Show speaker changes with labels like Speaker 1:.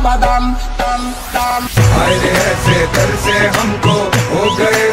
Speaker 1: बदम दम दम।
Speaker 2: ऐसे दर से हमको हो गए